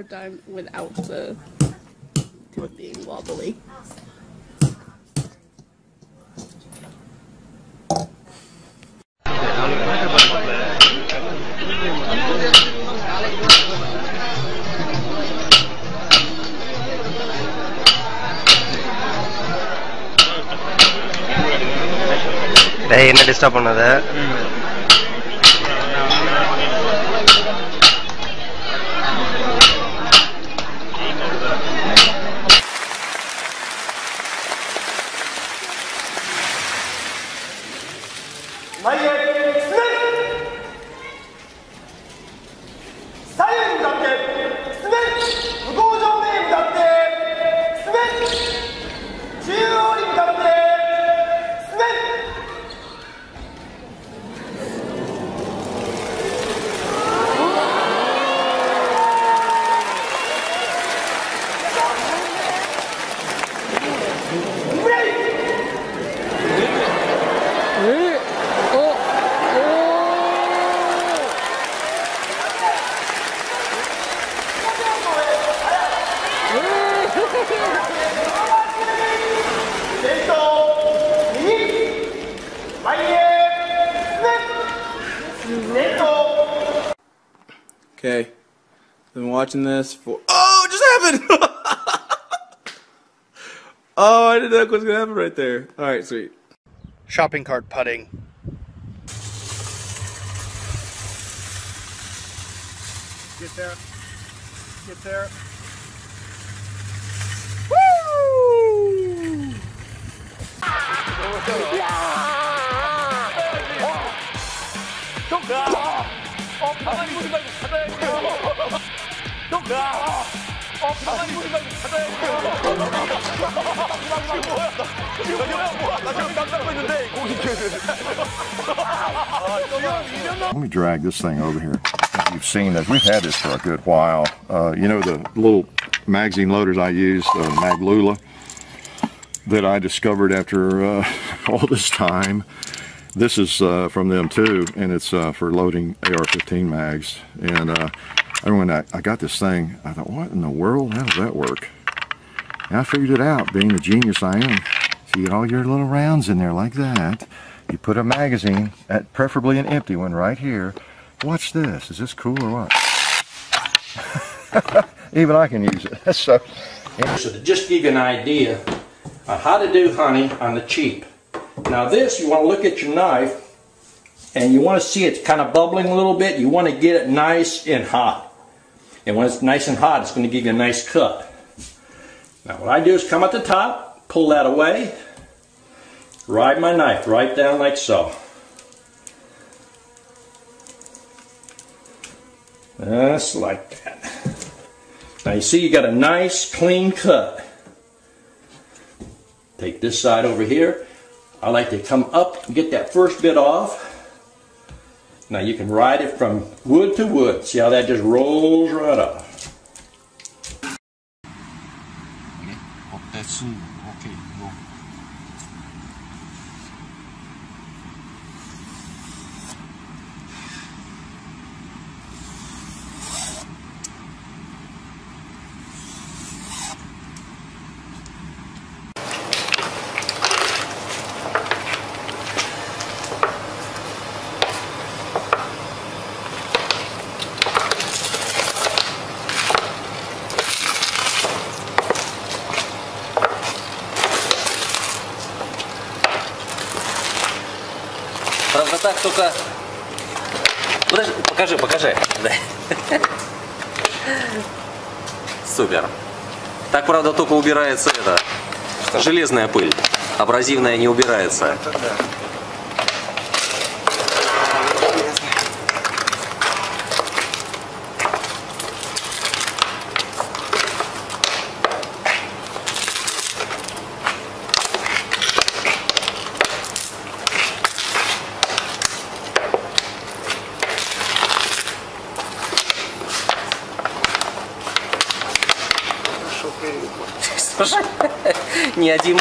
hard time without the it being wobbly. Hey, என்ன disturb பண்ணாத. Okay, I've been watching this for. Oh, it just happened! Oh, I didn't know what's gonna happen right there. Alright, sweet. Shopping cart putting. Get there. Get there. Woo! 가만히 보지 말고 받아야 돼요. 형, 가만히 보지 말고 받아야 돼요. 뭐야? 나 지금 딱 잡고 있는데 고기 Let me drag this thing over here. You've seen this. We've had this for a good while. You know the little magazine loaders I use, Maglula, that I discovered after all this time. This is from them too, and it's for loading AR-15 mags. And when I got this thing, I thought, what in the world? How does that work? And I figured it out, being the genius I am. So you get all your little rounds in there like that. You put a magazine, preferably an empty one, right here. Watch this. Is this cool or what? Even I can use it. So to just give you an idea on how to do honey on the cheap. Now this, you want to look at your knife and you want to see it's kind of bubbling a little bit. You want to get it nice and hot. And when it's nice and hot, it's going to give you a nice cut. Now what I do is come at the top, pull that away, ride my knife right down like so. Just like that. Now you see you got a nice clean cut. Take this side over here. I like to come up and get that first bit off. Now you can ride it from wood to wood. See how that just rolls right off. Правда так, только... Подожди, покажи. Супер. Так, правда, только убирается это... Железная пыль. Абразивная не убирается. Слушай, ни один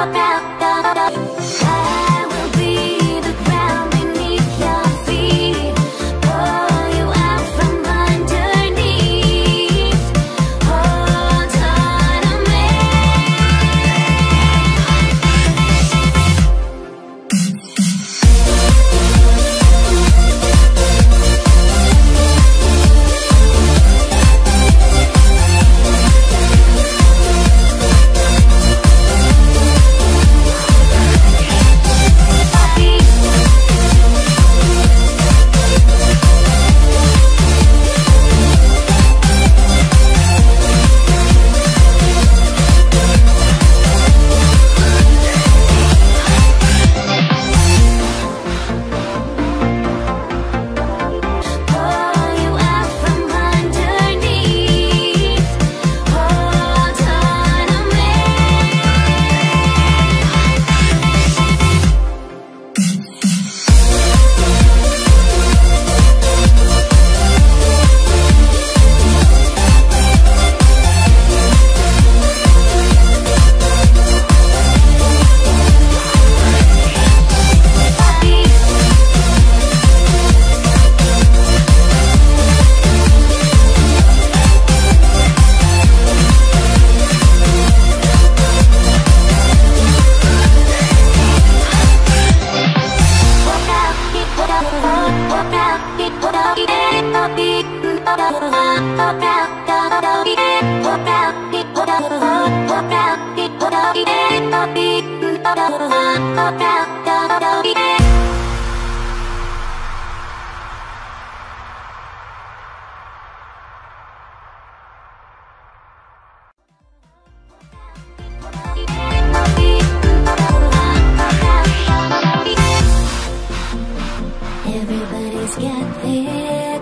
Everybody's got their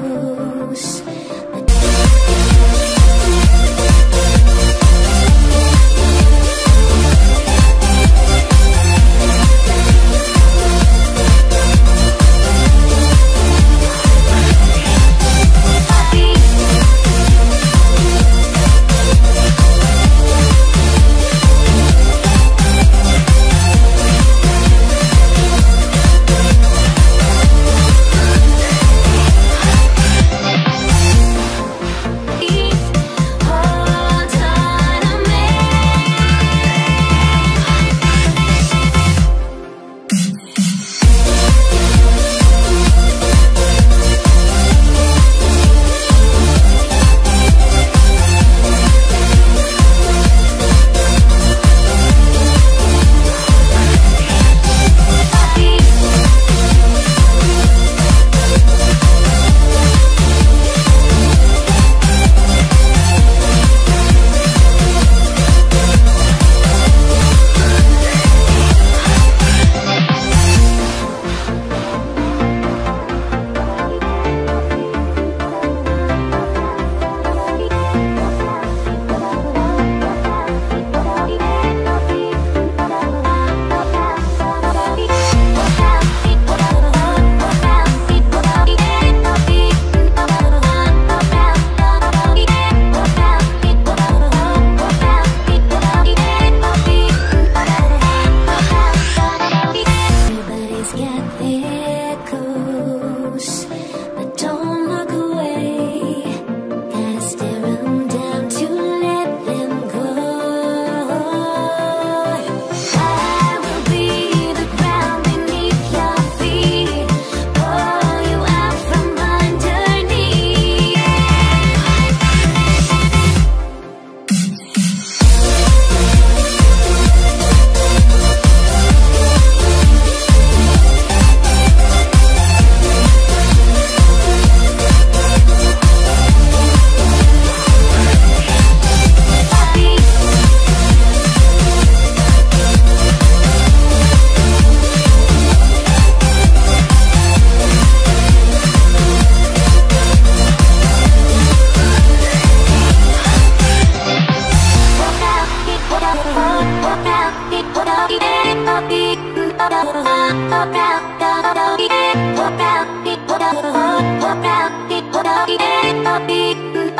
coast.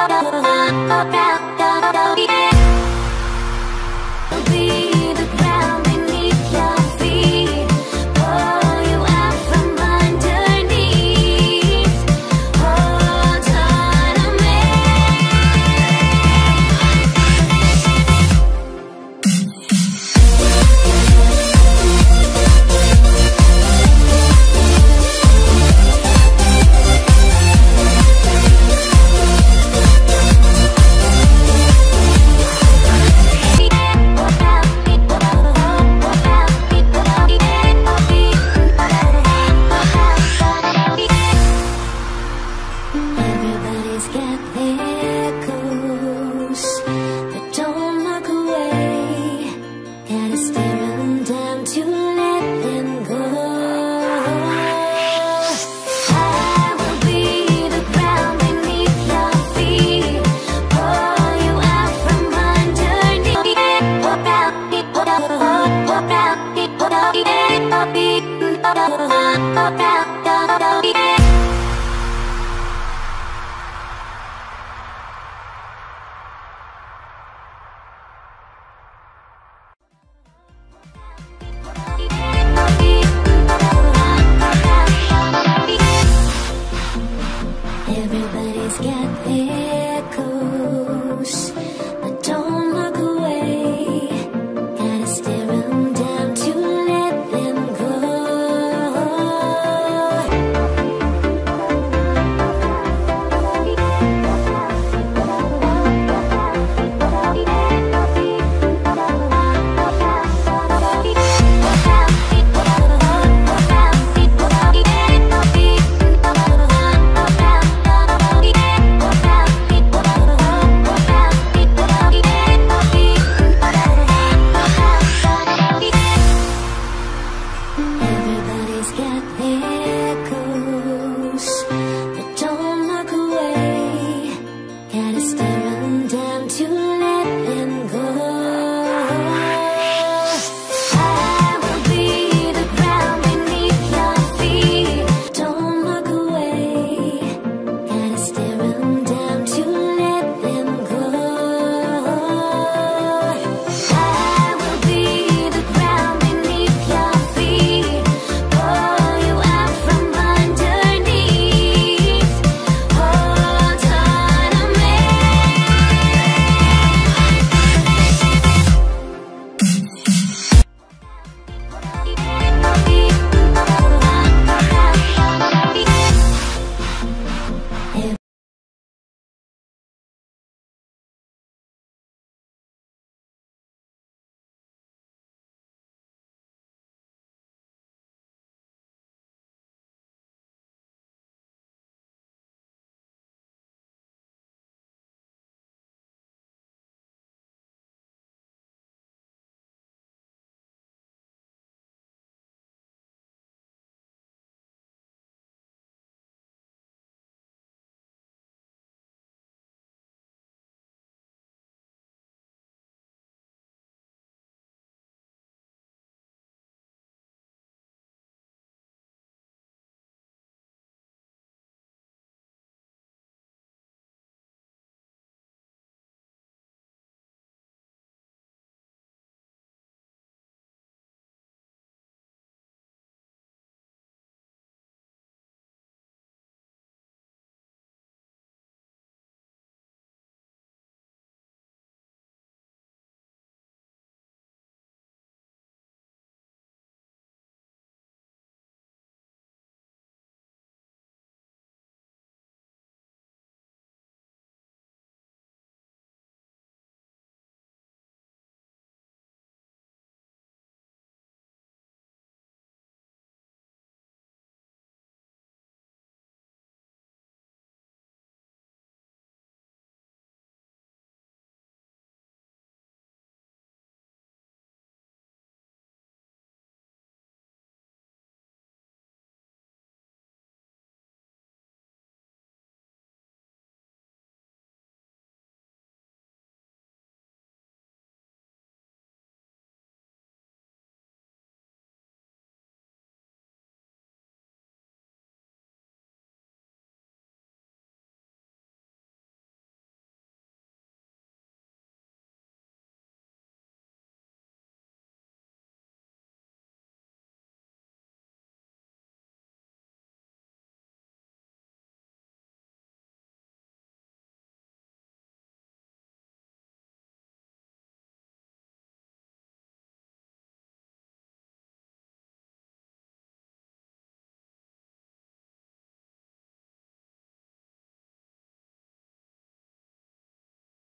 Be the ground. to let them go. I will be the ground beneath your feet, pull you out from underneath. Walk out.